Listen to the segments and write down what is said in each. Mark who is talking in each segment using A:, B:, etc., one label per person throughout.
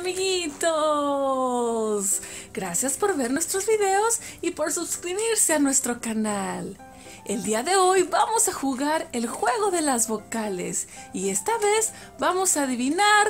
A: amiguitos! Gracias por ver nuestros videos y por suscribirse a nuestro canal. El día de hoy vamos a jugar el juego de las vocales y esta vez vamos a adivinar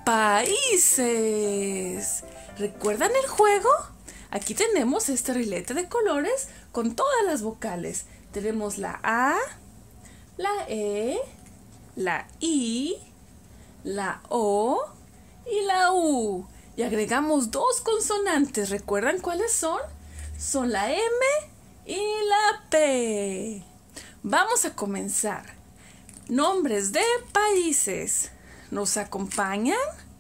A: países. ¿Recuerdan el juego? Aquí tenemos este rilete de colores con todas las vocales. Tenemos la A, la E, la I, la O y la U. Y agregamos dos consonantes. ¿Recuerdan cuáles son? Son la M y la P. Vamos a comenzar. Nombres de países. ¿Nos acompañan?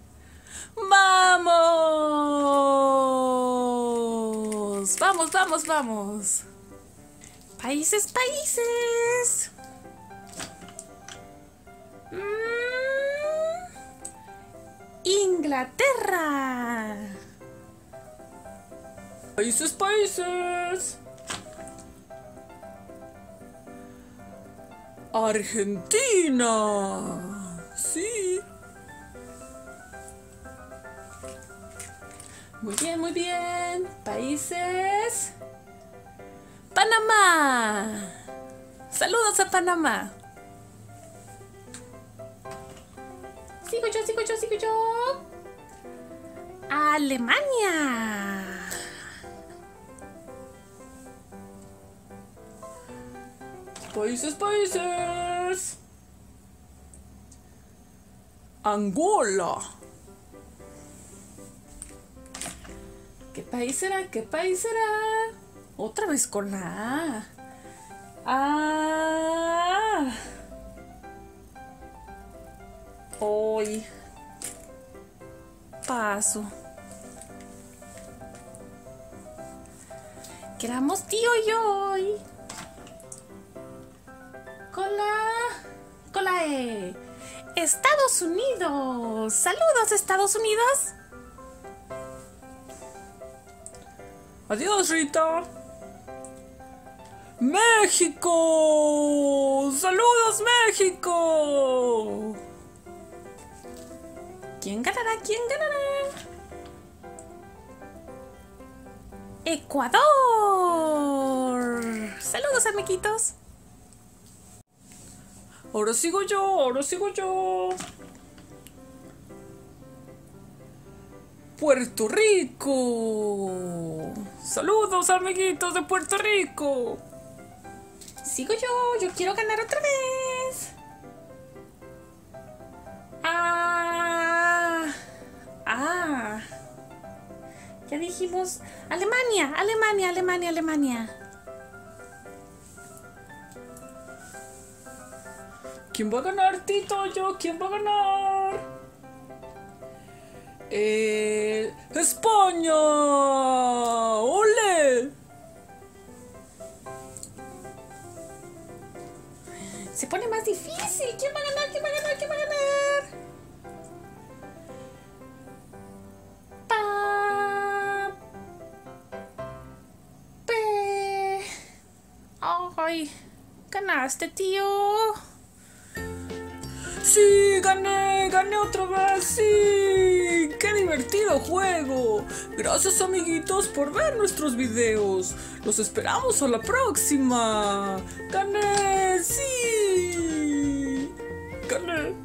A: ¡Vamos! ¡Vamos, vamos, vamos! ¡Países, países! Inglaterra. Países, países. Argentina. Sí. Muy bien, muy bien. Países. Panamá. Saludos a Panamá. Sigo yo. Alemania. Países, países. Angola. ¿Qué país será? ¿Qué país será? Otra vez con la A. Hoy paso. Queramos tío y hoy. Con la E. Estados Unidos. Saludos, Estados Unidos. Adiós, Rita. México. Saludos, México. ¿Quién ganará? ¿Quién ganará? Ecuador. Saludos, amiguitos. Ahora sigo yo. Puerto Rico. Saludos, amiguitos de Puerto Rico. Sigo yo quiero ganar otra vez. Ya dijimos Alemania. ¿Quién va a ganar, Tito? ¿Quién va a ganar? ¡España! ¡Ole! Se pone más difícil. ¿Quién va a ganar? ¡Ay! ¡Ganaste, tío! ¡Sí! ¡Gané otra vez! ¡Sí! ¡Qué divertido juego! Gracias, amiguitos, por ver nuestros videos. Los esperamos a la próxima. ¡Gané! ¡Sí! ¡Gané!